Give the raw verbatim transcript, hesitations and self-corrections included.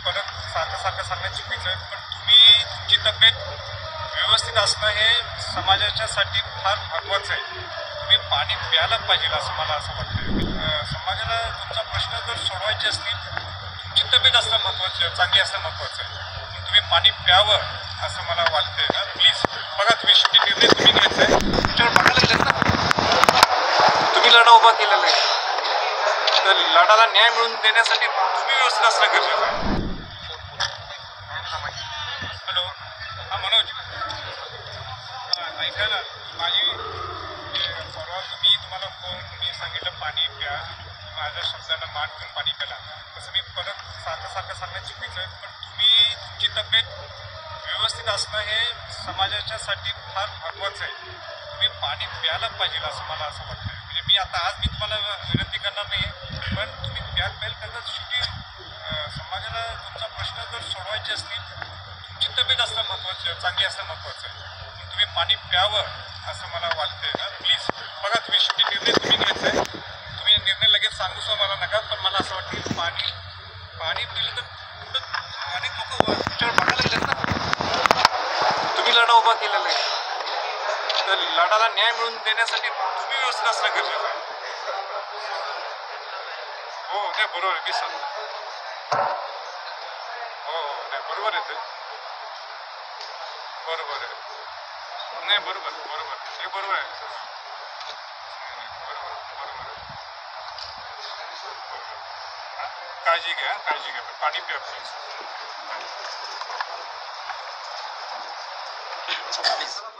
परत सारखं सारखं सांगणं चुकीचं आहे, पण तुम्ही तुमची तब्येत व्यवस्थित असणं हे समाजाच्यासाठी फार महत्त्वाचं आहे. तुम्ही पाणी प्यायला पाहिजे असं मला असं वाटतं. समाजाला तुमचा प्रश्न जर सोडवायचे असतील, तुमची तब्येत असणं महत्त्वाचं, चांगली असणं महत्त्वाचं आहे. पण तुम्ही पाणी प्यावं असं मला वाटतंय ना. प्लीज बघा, तुम्ही शेवटी निर्णय तुम्ही घ्यायचा आहे. तुमच्यावर बघायला लागलेत ना, तुम्ही लढा उभा केलेला आहे, तर लढाला न्याय मिळवून देण्यासाठी तुम्ही व्यवस्थित असणं गरजेचं आहे. हॅलो, हां मनोज, हां ऐका ना, माझी परवा तुम्ही तुम्हाला फोन मी सांगितलं पाणी प्या, माझ्या शब्दाला मान ठेवून पाणी प्याला, तसं मी परत सारखं सारखं सांगणं चुकीचं आहे. पण तुम्ही तुमची तब्येत व्यवस्थित असणं हे समाजाच्यासाठी फार महत्त्वाचं आहे. तुम्ही पाणी प्यायला पाहिजे असं मला असं वाटतं. म्हणजे मी आता आज मी तुम्हाला विनंती करणार नाही, पण तुम्ही प्या प्यायला करता. शेवटी समाजाला तुमचा प्रश्न जर सोडवायचे असतील, तुमची तब्येत असणं महत्त्वाचं, चांगली असणं महत्त्वाचं आहे. पण तुम्ही पाणी प्यावं असं मला वाटतंय ना. प्लीज बघा, तुम्ही शेवटी निर्णय तुम्ही घ्यायचा आहे. तुम्ही निर्णय लगेच सांगूसं मला नका, पण मला असं वाटतं की पाणी पाणी पिलं तर पुढं अनेक लोक तुमच्यावर बघायला लागलेत ना, तुम्ही लढा उभा केलेला आहे, तर लढाला न्याय मिळवून देण्यासाठी तुम्ही व्यवस्थित असणं गरजेचं आहे. हो नाही बरोबर आहे, मी सांगतो. हो हो नाही बरोबर आहे ते, बरोबर आहे. नाही बरोबर बरोबर हे बरोबर आहे. बरोबर बरोबर आहे. काळजी घ्या, काळजी घ्या, पण पाणी प्या प्लीज.